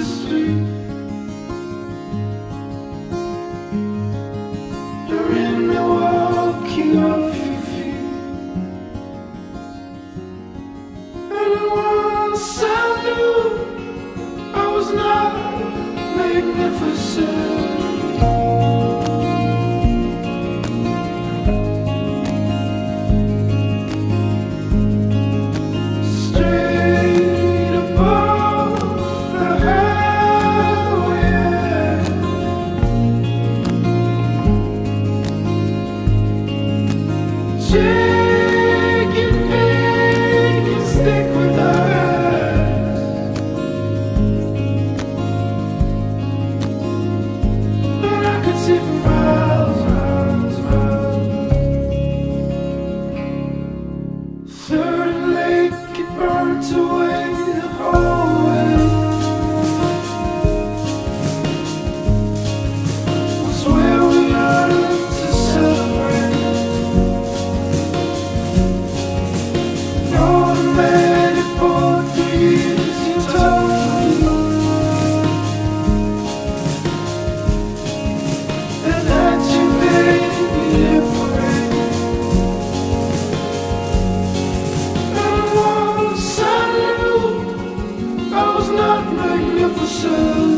sweet. You're in Milwaukee off your feet. And once I knew I was not magnificent. Chicken bacon stick with eyes, but I could see for miles, miles, miles. Third and Lake, it burnt away the whole way. Was where we learned to celebrate. Not magnificent.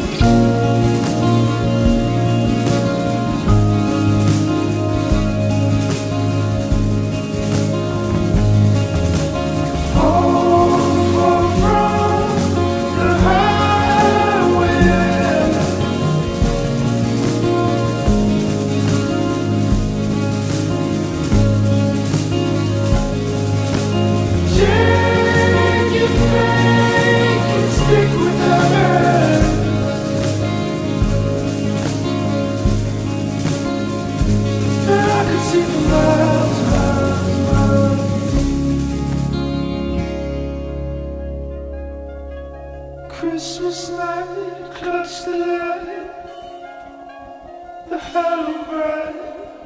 Christmas night, clutch the light, the hollow bright.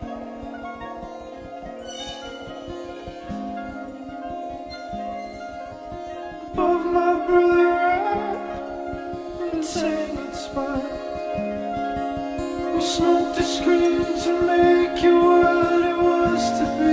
Above my brother right, entangled spine. We smoked the screen to make your world it was to be.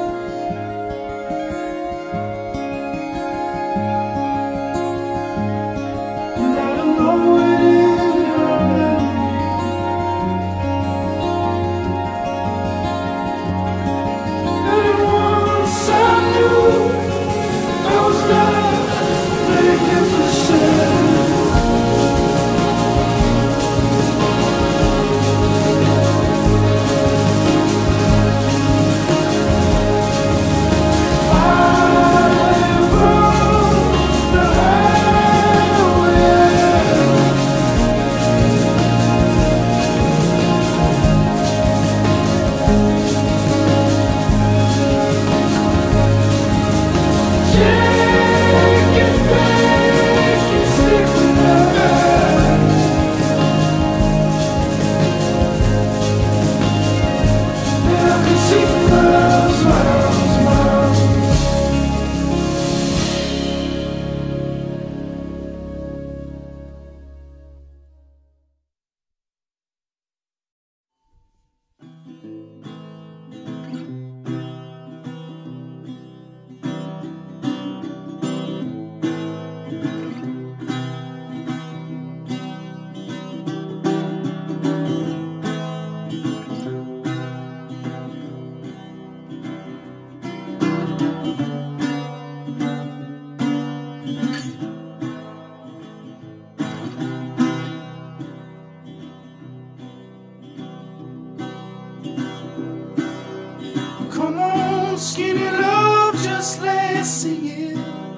Skinny love just last a year.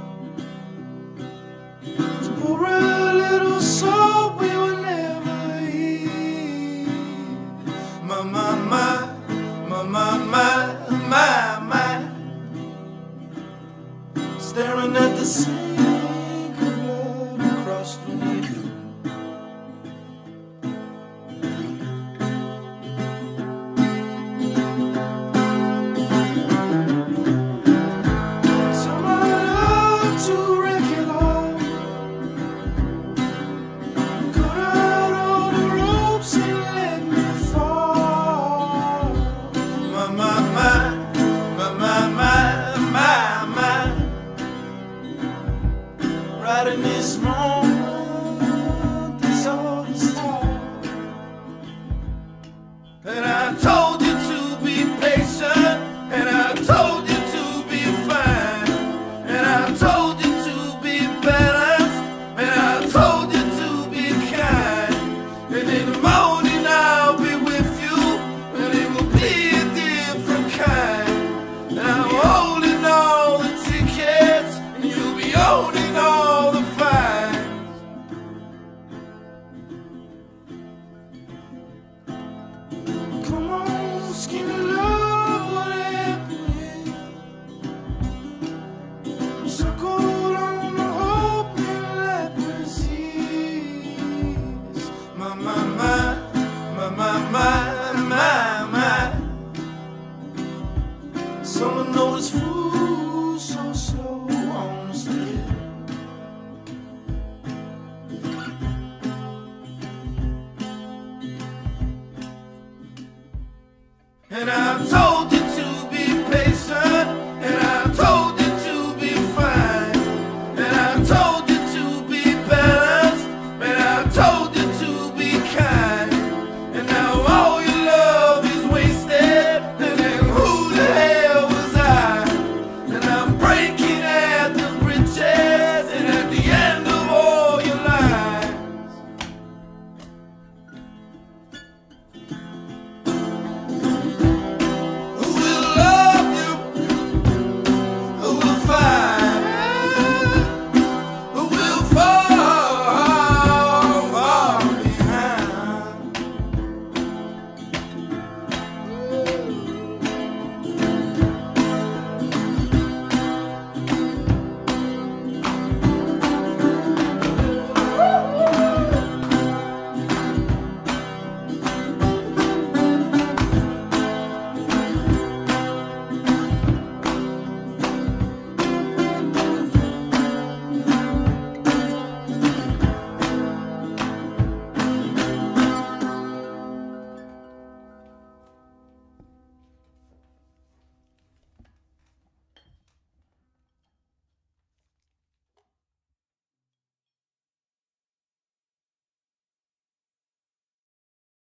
To pour a little soul we will never hear. My, my, my, my, my, my, my, my. Staring at the sink of blood across the needle. Some And I'm told